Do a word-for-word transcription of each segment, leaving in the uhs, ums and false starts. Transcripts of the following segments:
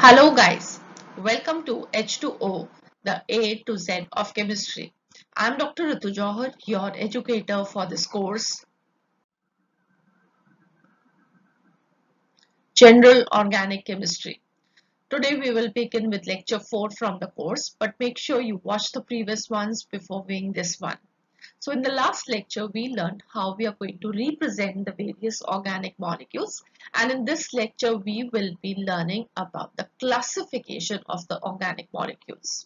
Hello guys, welcome to H two O, the A to Z of chemistry. I'm Doctor Ritu Johar, your educator for this course, General Organic Chemistry. Today we will begin with lecture four from the course, but make sure you watch the previous ones before viewing this one. So in the last lecture, we learned how we are going to represent the various organic molecules. And in this lecture, we will be learning about the classification of the organic molecules.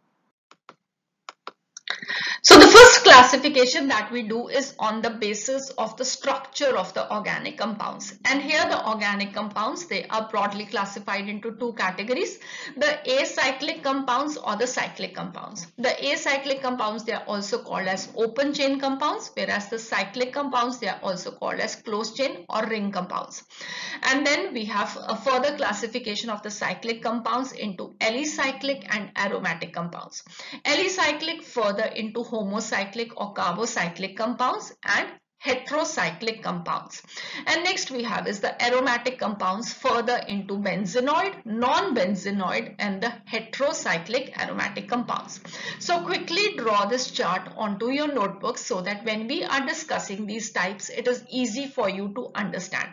So the first classification that we do is on the basis of the structure of the organic compounds. And here the organic compounds, they are broadly classified into two categories, the acyclic compounds or the cyclic compounds. The acyclic compounds, they are also called as open chain compounds, whereas the cyclic compounds, they are also called as closed chain or ring compounds. And then we have a further classification of the cyclic compounds into alicyclic and aromatic compounds. Alicyclic further into homocyclic or carbo-cyclic compounds and heterocyclic compounds. And next we have is the aromatic compounds further into benzenoid, non-benzenoid and the heterocyclic aromatic compounds. So quickly draw this chart onto your notebook so that when we are discussing these types, it is easy for you to understand.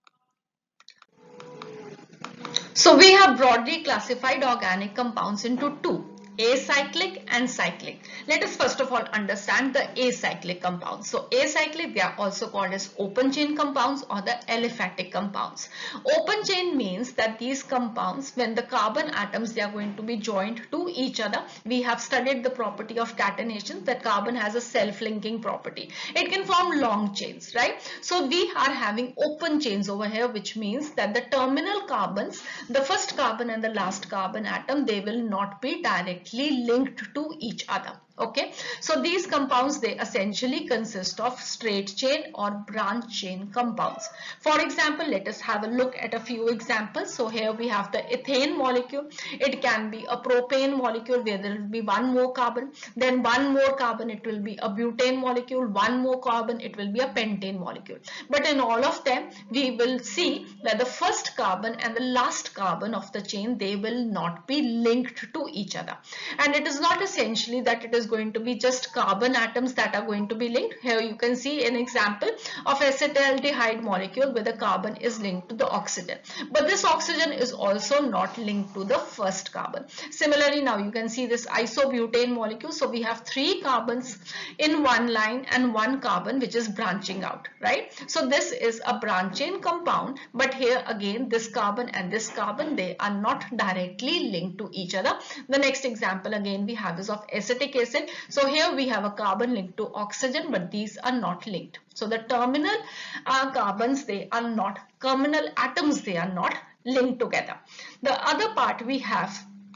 So we have broadly classified organic compounds into two, acyclic and cyclic. Let us first of all understand the acyclic compounds. So acyclic, they are also called as open chain compounds or the aliphatic compounds. Open chain means that these compounds, when the carbon atoms, they are going to be joined to each other. We have studied the property of catenation, that carbon has a self-linking property. It can form long chains, right? So we are having open chains over here, which means that the terminal carbons, the first carbon and the last carbon atom, they will not be directly linked to each other. Okay, so these compounds, they essentially consist of straight chain or branch chain compounds. For example, let us have a look at a few examples. So here we have the ethane molecule. It can be a propane molecule where there will be one more carbon, then one more carbon, it will be a butane molecule, one more carbon, it will be a pentane molecule. But in all of them, we will see that the first carbon and the last carbon of the chain, they will not be linked to each other. And it is not essentially that it is going to be just carbon atoms that are going to be linked. Here you can see an example of acetaldehyde molecule where the carbon is linked to the oxygen. But this oxygen is also not linked to the first carbon. Similarly, now you can see this isobutane molecule. So we have three carbons in one line and one carbon which is branching out, right? So this is a branch chain compound, but here again this carbon and this carbon, they are not directly linked to each other. The next example again we have is of acetic acid. So here we have a carbon linked to oxygen, but these are not linked. So the terminal uh, carbons, they are not, terminal atoms, they are not linked together. The other part we have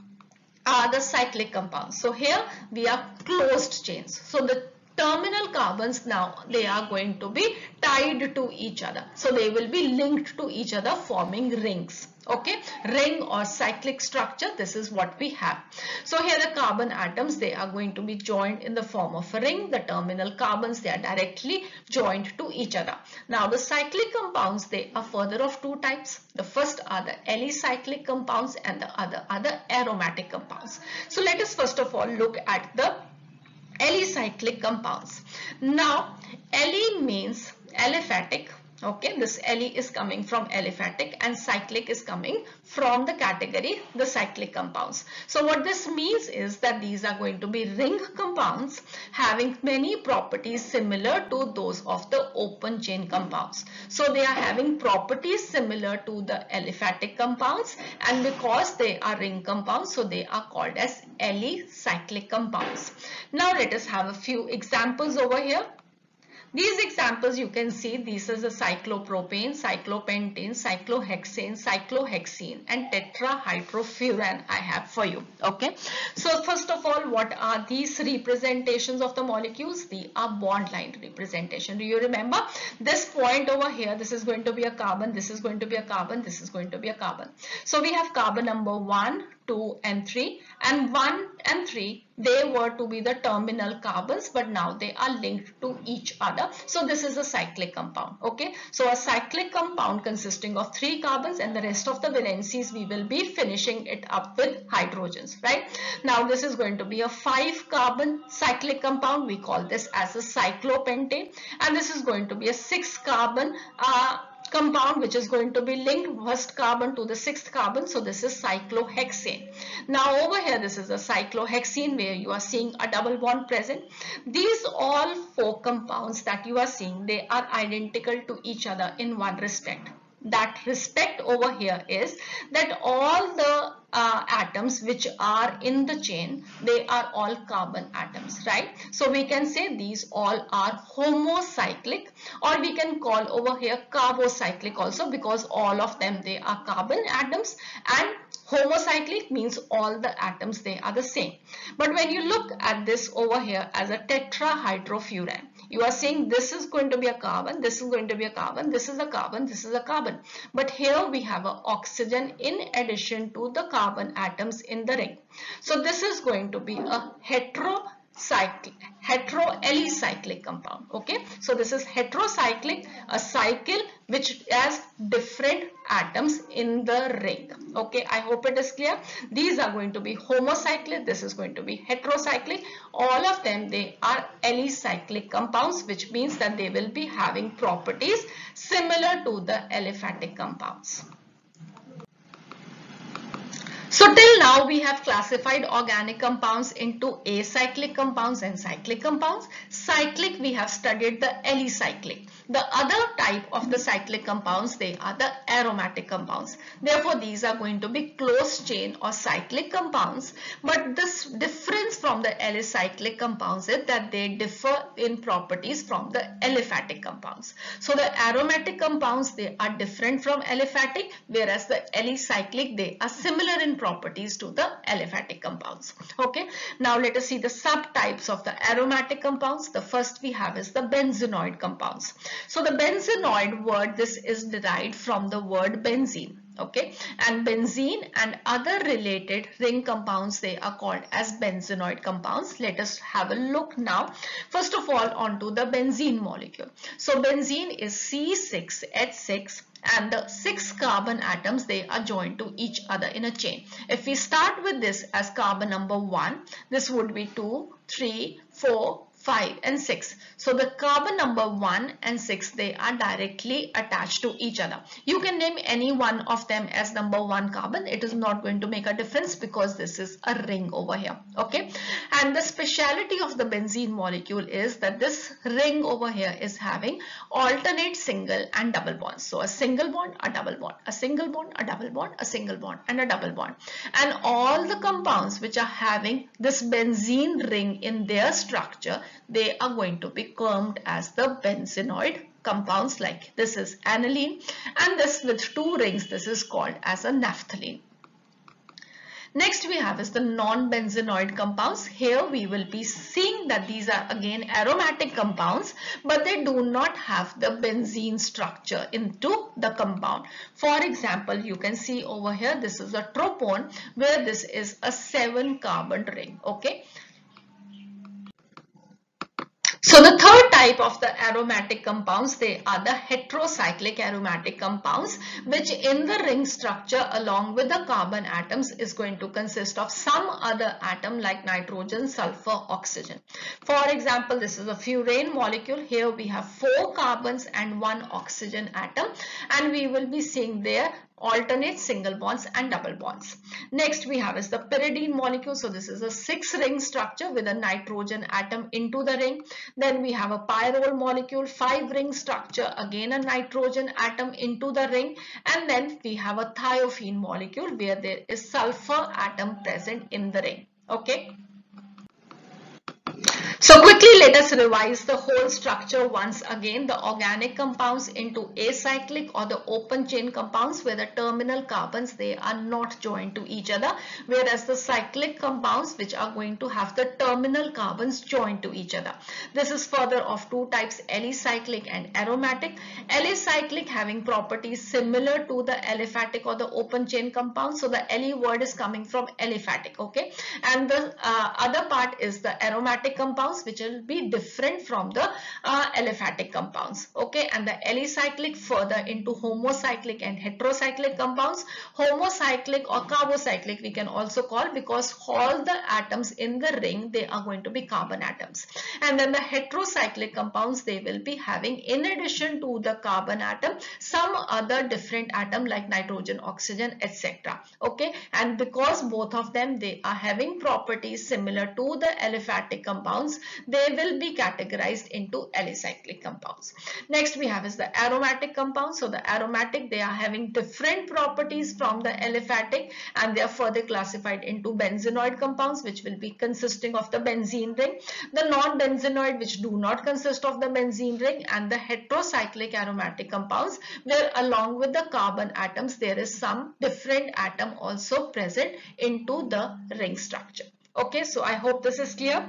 are the cyclic compounds. So here we are closed chains. So the terminal carbons now, they are going to be tied to each other. So they will be linked to each other forming rings. Okay, ring or cyclic structure, this is what we have. So here the carbon atoms, they are going to be joined in the form of a ring. The terminal carbons, they are directly joined to each other. Now the cyclic compounds, they are further of two types. The first are the alicyclic compounds and the other are the aromatic compounds. So let us first of all look at the alicyclic compounds. Now ali means aliphatic. Okay, this Ali is coming from aliphatic and cyclic is coming from the category the cyclic compounds. So what this means is that these are going to be ring compounds having many properties similar to those of the open chain compounds. So they are having properties similar to the aliphatic compounds, and because they are ring compounds, so they are called as alicyclic compounds. Now let us have a few examples over here. These examples you can see, this is a cyclopropane, cyclopentane, cyclohexane, cyclohexene and tetrahydrofuran I have for you. Okay. So first of all, what are these representations of the molecules? They are bond line representation. Do you remember this point over here? This is going to be a carbon, this is going to be a carbon, this is going to be a carbon. So we have carbon number one, two and three, and one and three, they were to be the terminal carbons, but now they are linked to each other. So this is a cyclic compound. Okay, so a cyclic compound consisting of three carbons, and the rest of the valencies we will be finishing it up with hydrogens, right? Now this is going to be a five carbon cyclic compound. We call this as a cyclopentane, and this is going to be a six carbon uh, compound which is going to be linked first carbon to the sixth carbon. So this is cyclohexane. Now over here, this is a cyclohexene where you are seeing a double bond present. These all four compounds that you are seeing, they are identical to each other in one respect. That respect over here is that all the uh, atoms which are in the chain, they are all carbon atoms, right? So we can say these all are homocyclic, or we can call over here carbo-cyclic also, because all of them, they are carbon atoms, and homocyclic means all the atoms, they are the same. But when you look at this over here as a tetrahydrofuran, you are saying this is going to be a carbon, this is going to be a carbon, this is a carbon, this is a carbon. But here we have an oxygen in addition to the carbon atoms in the ring. So this is going to be a heterocyclic, heteroalicyclic compound. Okay, so this is heterocyclic, a cycle which has different atoms in the ring. Okay, I hope it is clear. These are going to be homocyclic, this is going to be heterocyclic. All of them, they are alicyclic compounds, which means that they will be having properties similar to the aliphatic compounds. So till now we have classified organic compounds into acyclic compounds and cyclic compounds. Cyclic, we have studied the alicyclic. The other type of the cyclic compounds, they are the aromatic compounds. Therefore, these are going to be close chain or cyclic compounds. But this difference from the alicyclic compounds is that they differ in properties from the aliphatic compounds. So the aromatic compounds, they are different from aliphatic, whereas the alicyclic, they are similar in properties to the aliphatic compounds. Okay, now let us see the subtypes of the aromatic compounds. The first we have is the benzenoid compounds. So the benzenoid word, this is derived from the word benzene. Okay, and benzene and other related ring compounds, they are called as benzenoid compounds. Let us have a look now. First of all, onto the benzene molecule. So benzene is C six H six, and the six carbon atoms, they are joined to each other in a chain. If we start with this as carbon number one, this would be two, three, four, five and six. So the carbon number one and six, they are directly attached to each other. You can name any one of them as number one carbon. It is not going to make a difference because this is a ring over here. Okay, and the speciality of the benzene molecule is that this ring over here is having alternate single and double bonds. So a single bond, a double bond, a single bond, a double bond, a single bond and a double bond. And all the compounds which are having this benzene ring in their structure, they are going to be termed as the benzenoid compounds. Like this is aniline, and this with two rings, this is called as a naphthalene. Next we have is the non-benzenoid compounds. Here we will be seeing that these are again aromatic compounds, but they do not have the benzene structure into the compound. For example, you can see over here, this is a tropone where this is a seven carbon ring. Okay. So the third type of the aromatic compounds, they are the heterocyclic aromatic compounds, which in the ring structure along with the carbon atoms is going to consist of some other atom like nitrogen, sulfur, oxygen. For example, this is a furane molecule. Here we have four carbons and one oxygen atom, and we will be seeing there alternate single bonds and double bonds. Next we have is the pyridine molecule. So this is a six ring structure with a nitrogen atom into the ring. Then we have a pyrrole molecule, five ring structure, again a nitrogen atom into the ring. And then we have a thiophene molecule where there is sulfur atom present in the ring. Okay. So quickly let us revise the whole structure once again. The organic compounds into acyclic or the open chain compounds where the terminal carbons, they are not joined to each other, whereas the cyclic compounds which are going to have the terminal carbons joined to each other. This is further of two types, alicyclic and aromatic. Alicyclic having properties similar to the aliphatic or the open chain compound. So the ali word is coming from aliphatic, okay, and the uh, other part is the aromatic compounds which will be different from the uh, aliphatic compounds, okay, and the alicyclic further into homocyclic and heterocyclic compounds. Homocyclic or carbo-cyclic we can also call, because all the atoms in the ring, they are going to be carbon atoms. And then the heterocyclic compounds, they will be having, in addition to the carbon atom, some other different atom like nitrogen, oxygen, etc. okay, and because both of them, they are having properties similar to the aliphatic compounds, they will be categorized into alicyclic compounds. Next we have is the aromatic compounds. So the aromatic, they are having different properties from the aliphatic, and they are further classified into benzenoid compounds which will be consisting of the benzene ring, the non-benzenoid which do not consist of the benzene ring, and the heterocyclic aromatic compounds where along with the carbon atoms there is some different atom also present into the ring structure. Okay, so I hope this is clear.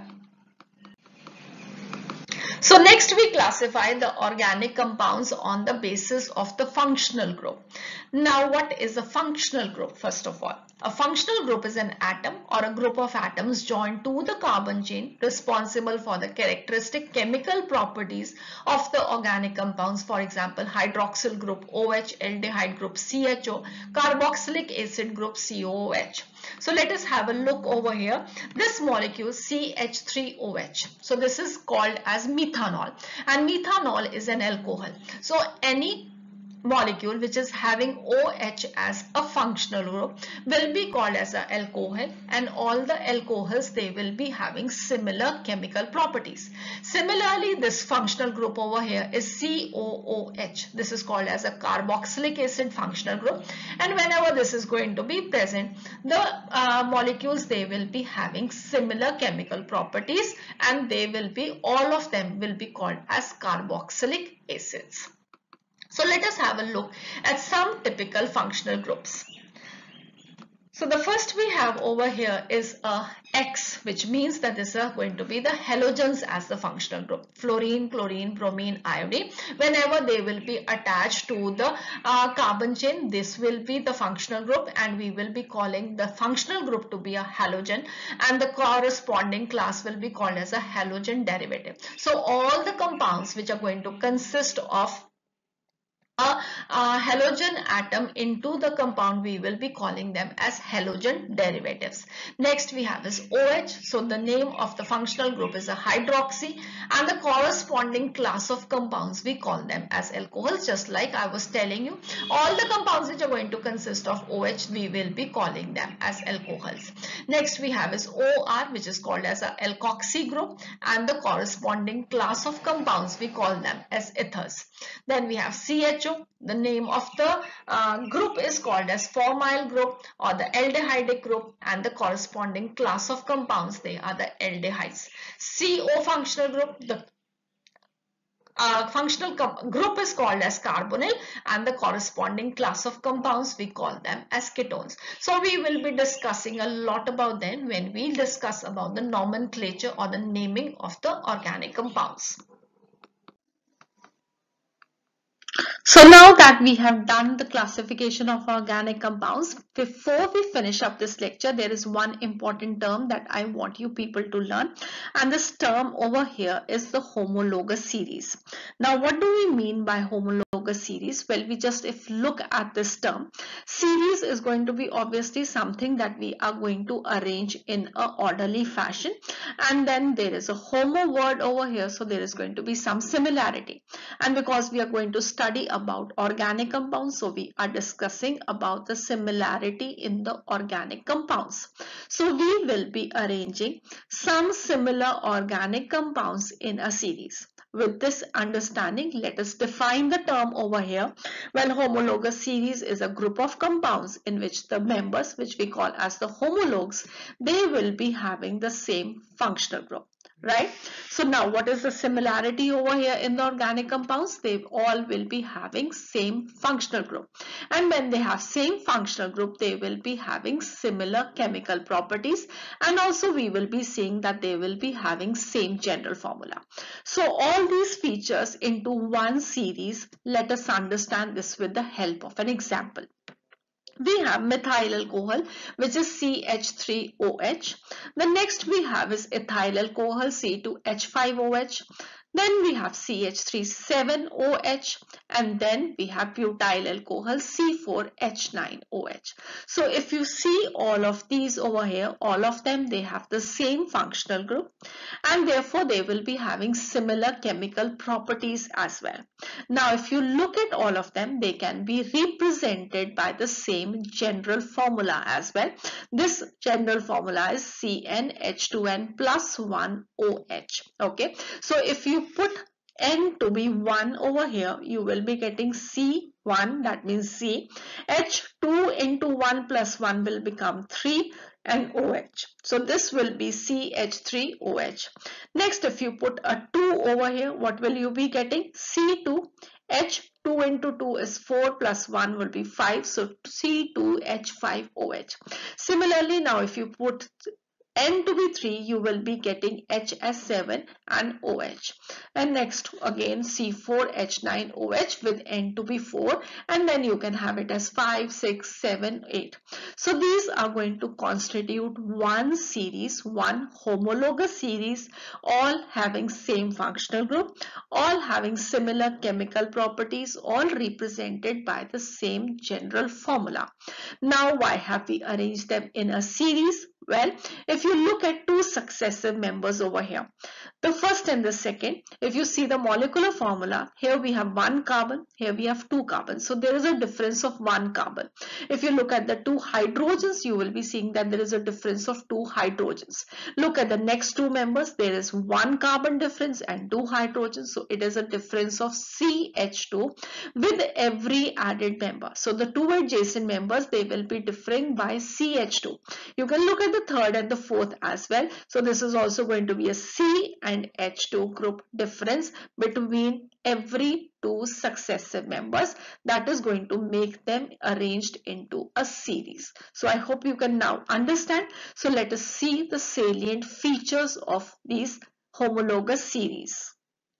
So next we classify the organic compounds on the basis of the functional group. Now what is a functional group? First of all, a functional group is an atom or a group of atoms joined to the carbon chain responsible for the characteristic chemical properties of the organic compounds. For example, hydroxyl group O H, aldehyde group C H O, carboxylic acid group C O O H. So let us have a look over here. This molecule C H three O H. So this is called as methanol, and methanol is an alcohol. So any molecule which is having OH as a functional group will be called as an alcohol, and all the alcohols, they will be having similar chemical properties. Similarly, this functional group over here is C O O H. This is called as a carboxylic acid functional group, and whenever this is going to be present, the uh, molecules, they will be having similar chemical properties, and they will be, all of them will be called as carboxylic acids. So let us have a look at some typical functional groups. So the first we have over here is a X, which means that this is going to be the halogens as the functional group. Fluorine, chlorine, bromine, iodine. Whenever they will be attached to the uh, carbon chain, this will be the functional group, and we will be calling the functional group to be a halogen, and the corresponding class will be called as a halogen derivative. So all the compounds which are going to consist of A, a halogen atom into the compound, we will be calling them as halogen derivatives. Next we have is OH. So the name of the functional group is a hydroxy, and the corresponding class of compounds, we call them as alcohols. Just like I was telling you, all the compounds which are going to consist of OH, we will be calling them as alcohols. Next we have is O R, which is called as a alkoxy group, and the corresponding class of compounds, we call them as ethers. Then we have C H O. The name of the uh, group is called as formyl group or the aldehydic group, and the corresponding class of compounds, they are the aldehydes. C O functional group, the uh, functional group is called as carbonyl, and the corresponding class of compounds, we call them as ketones. So we will be discussing a lot about them when we discuss about the nomenclature or the naming of the organic compounds. So now that we have done the classification of organic compounds, before we finish up this lecture, there is one important term that I want you people to learn, and this term over here is the homologous series. Now what do we mean by homologous series? Well, we just if look at this term, series is going to be obviously something that we are going to arrange in a orderly fashion, and then there is a homo word over here, so there is going to be some similarity, and because we are going to study about organic compounds, so we are discussing about the similarity in the organic compounds. So we will be arranging some similar organic compounds in a series. With this understanding, let us define the term over here. Well, homologous series is a group of compounds in which the members, which we call as the homologues, they will be having the same functional group. right? So now what is the similarity over here in the organic compounds? They all will be having same functional group, and when they have same functional group, they will be having similar chemical properties, and also we will be seeing that they will be having same general formula. So all these features into one series, let us understand this with the help of an example. We have methyl alcohol, which is C H three O H. The next we have is ethyl alcohol, C two H five O H. Then we have C H three seven O H, and then we have butyl alcohol, C four H nine O H. So if you see all of these over here, all of them, they have the same functional group, and therefore they will be having similar chemical properties as well. Now if you look at all of them, they can be represented by the same general formula as well. This general formula is C N H two N plus one O H. Okay, so if you put N to be one over here, you will be getting C one, that means C. H two into one plus one will become three, and O H. So this will be C H three O H. Next, if you put a two over here, what will you be getting? C two. H two into two is four plus one will be five. So C two H five O H. Similarly, now if you put N to be three, you will be getting H S seven and O H. And next again C four H nine O H with N to be four, and then you can have it as five, six, seven, eight. So these are going to constitute one series, one homologous series, all having same functional group, all having similar chemical properties, all represented by the same general formula. Now why have we arranged them in a series? Well, if you look at two successive members over here, the first and the second, if you see the molecular formula, here we have one carbon, here we have two carbons. So there is a difference of one carbon. If you look at the two hydrogens, you will be seeing that there is a difference of two hydrogens. Look at the next two members, there is one carbon difference and two hydrogens. So it is a difference of C H two with every added member. So the two adjacent members, they will be differing by C H two. You can look at the third and the fourth as well. So this is also going to be a C and H two group difference between every two successive members. That is going to make them arranged into a series. So I hope you can now understand. So let us see the salient features of these homologous series.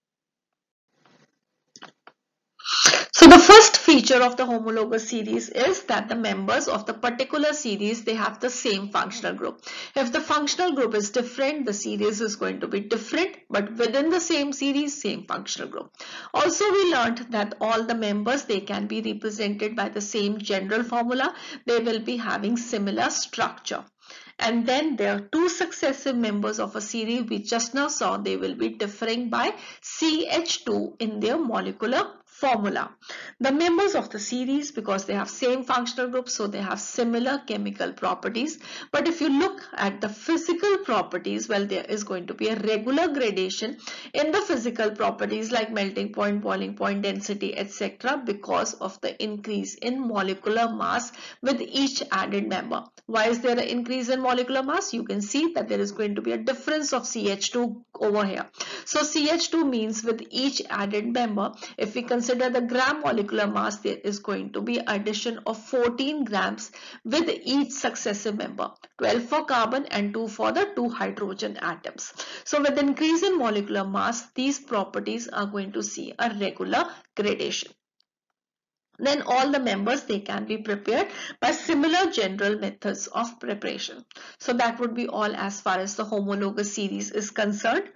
So the first feature of the homologous series is that the members of the particular series, they have the same functional group. If the functional group is different, the series is going to be different, but within the same series, same functional group. Also, we learned that all the members, they can be represented by the same general formula. They will be having similar structure. And then there are two successive members of a series we just now saw. They will be differing by C H two in their molecular formula. The members of the series, because they have same functional group, so they have similar chemical properties. But if you look at the physical properties, well, there is going to be a regular gradation in the physical properties like melting point, boiling point, density, et cetera, because of the increase in molecular mass with each added member. Why is there an increase in molecular mass? You can see that there is going to be a difference of C H two over here. So C H two means with each added member, if we consider the gram molecular mass, there is going to be addition of fourteen grams with each successive member, twelve for carbon and two for the two hydrogen atoms. So with increase in molecular mass, these properties are going to see a regular gradation. Then all the members, they can be prepared by similar general methods of preparation. So that would be all as far as the homologous series is concerned.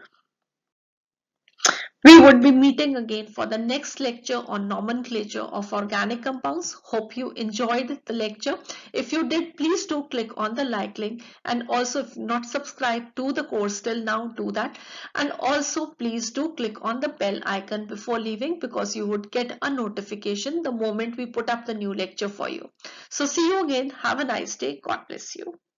We would be meeting again for the next lecture on nomenclature of organic compounds. Hope you enjoyed the lecture. If you did, please do click on the like link, and also if not subscribed to the course till now, do that. And also please do click on the bell icon before leaving, because you would get a notification the moment we put up the new lecture for you. So see you again. Have a nice day. God bless you.